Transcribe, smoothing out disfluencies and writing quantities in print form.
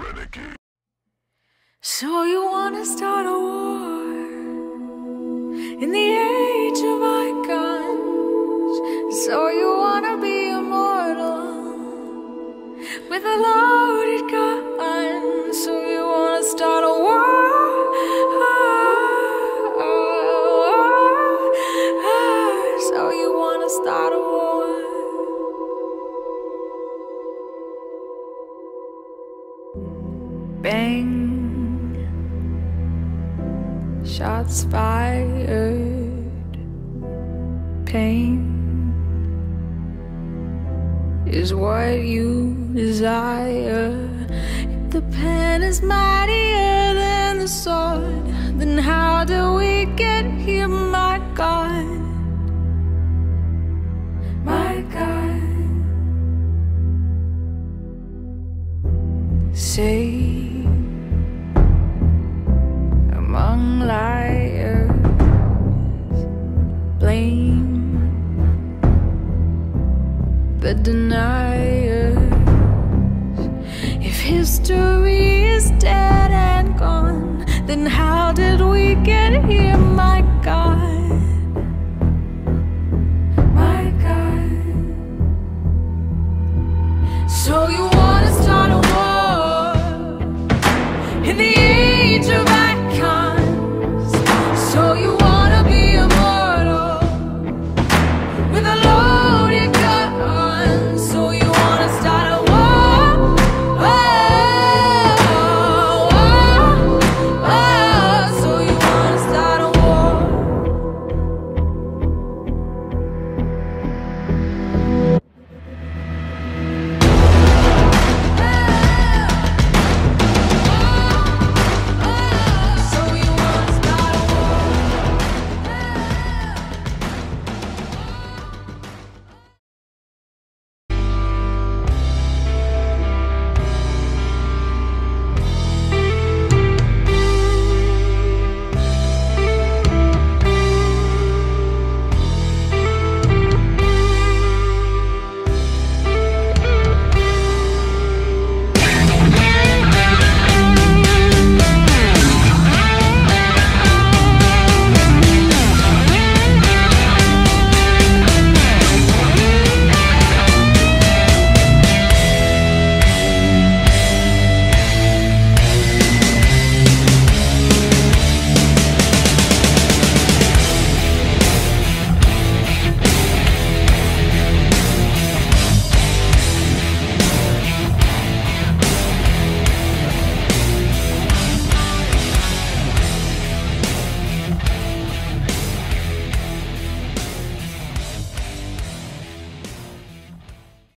So you wanna start a war in the age of icons? So you wanna be immortal with a loaded gun? So you wanna start a war? So you wanna start a war? Bang, shots fired. Pain is what you desire. If the pen is mightier than the sword, then how do we get here, my God? My God. Say among liars, blame the deniers. If history